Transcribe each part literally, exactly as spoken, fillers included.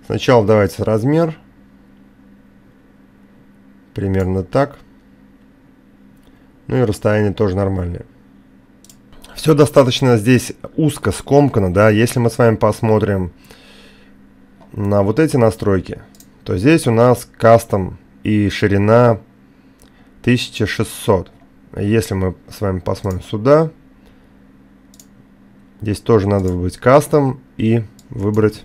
Сначала давайте размер. Примерно так. Ну и расстояние тоже нормальное. Все достаточно здесь узко, скомкано, да. Если мы с вами посмотрим на вот эти настройки, то здесь у нас кастом и ширина тысяча шестьсот. Если мы с вами посмотрим сюда, здесь тоже надо выбрать кастом и выбрать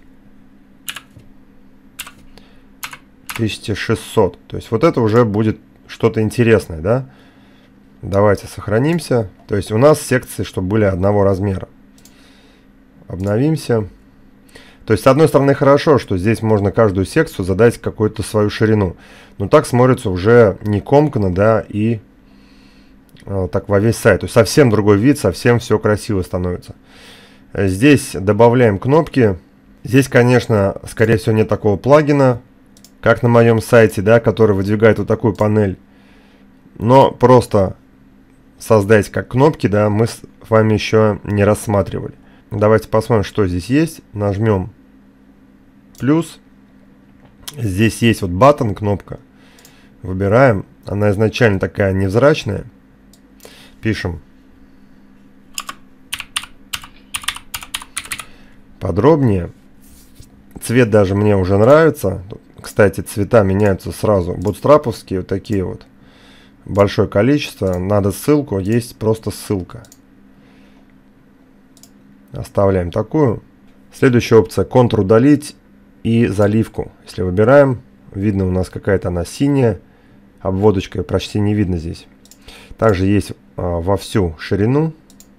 тысяча шестьсот. То есть вот это уже будет что-то интересное, да? Давайте сохранимся. То есть у нас секции, чтобы были одного размера. Обновимся. То есть с одной стороны хорошо, что здесь можно каждую секцию задать какую-то свою ширину. Но так смотрится уже не комкано, да, и э, так во весь сайт. То есть совсем другой вид, совсем все красиво становится. Здесь добавляем кнопки. Здесь, конечно, скорее всего нет такого плагина, как на моем сайте, да, который выдвигает вот такую панель. Но просто создать как кнопки, да, мы с вами еще не рассматривали. Давайте посмотрим, что здесь есть. Нажмем плюс. Здесь есть вот button, кнопка. Выбираем. Она изначально такая невзрачная. Пишем подробнее. Цвет даже мне уже нравится. Кстати, цвета меняются сразу. Бутстраповские вот такие вот. Большое количество. Надо ссылку. Есть просто ссылка. Оставляем такую. Следующая опция. Контур удалить и заливку. Если выбираем, видно у нас какая-то она синяя. Обводочка почти не видно здесь. Также есть а, во всю ширину.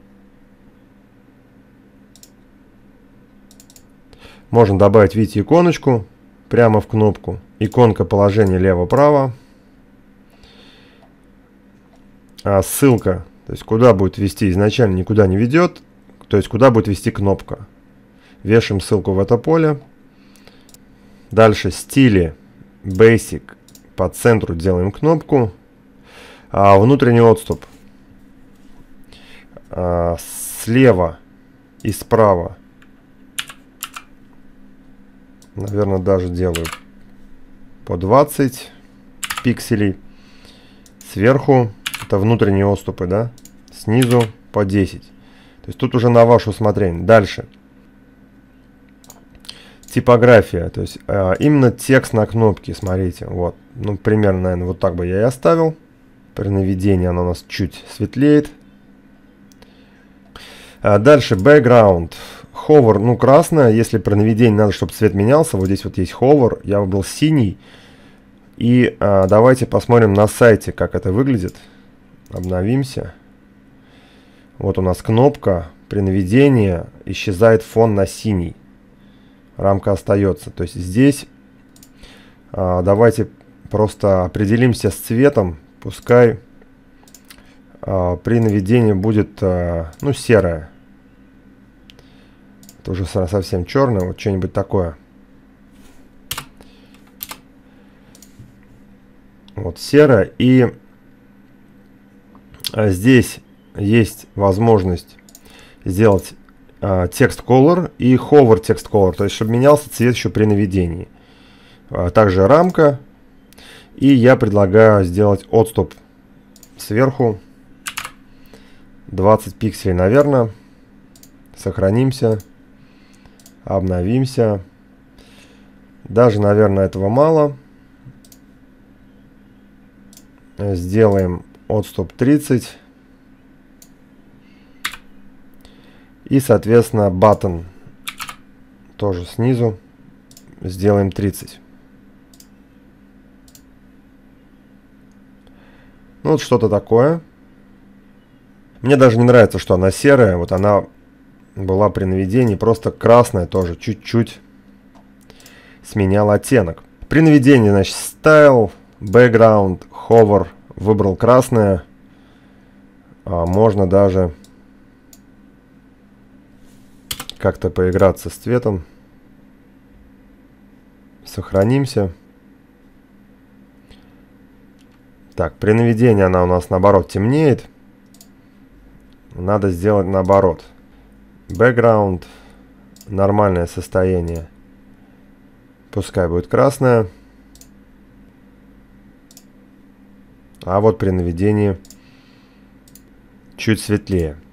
Можно добавить, видите, иконочку прямо в кнопку. Иконка положение лево-право. А ссылка, то есть куда будет вести, изначально никуда не ведет. То есть куда будет вести кнопка. Вешаем ссылку в это поле. Дальше стили Basic. По центру делаем кнопку. А внутренний отступ. А слева и справа. Наверное, даже делаю по двадцать пикселей. Сверху это внутренние отступы, да? Снизу по десять. То есть тут уже на ваше усмотрение. Дальше. Типография. То есть э, именно текст на кнопке. Смотрите. Вот. Ну, примерно, наверное, вот так бы я и оставил. При наведении она у нас чуть светлеет. А дальше. Background. Hover, ну, красная. Если при наведении надо, чтобы цвет менялся. Вот здесь вот есть hover. Я выбрал синий. И э, давайте посмотрим на сайте, как это выглядит. Обновимся. Вот у нас кнопка. При наведении исчезает фон на синий. Рамка остается. То есть здесь а, давайте просто определимся с цветом. Пускай а, при наведении будет а, ну, серая. Это уже совсем черное. Вот что-нибудь такое. Вот серая. И а, здесь есть возможность сделать а, текст color и hover текст color, то есть чтобы менялся цвет еще при наведении. А, также рамка. И я предлагаю сделать отступ сверху двадцать пикселей, наверное. Сохранимся. Обновимся. Даже, наверное, этого мало. Сделаем отступ тридцать. И, соответственно, button тоже снизу сделаем тридцать. Ну, вот что-то такое. Мне даже не нравится, что она серая. Вот она была при наведении просто красная тоже. Чуть-чуть сменял оттенок. При наведении, значит, style, background, hover. Выбрал красное. А можно даже как-то поиграться с цветом. Сохранимся. Так, при наведении она у нас наоборот темнеет. Надо сделать наоборот. Background. Нормальное состояние. Пускай будет красная. А вот при наведении чуть светлее.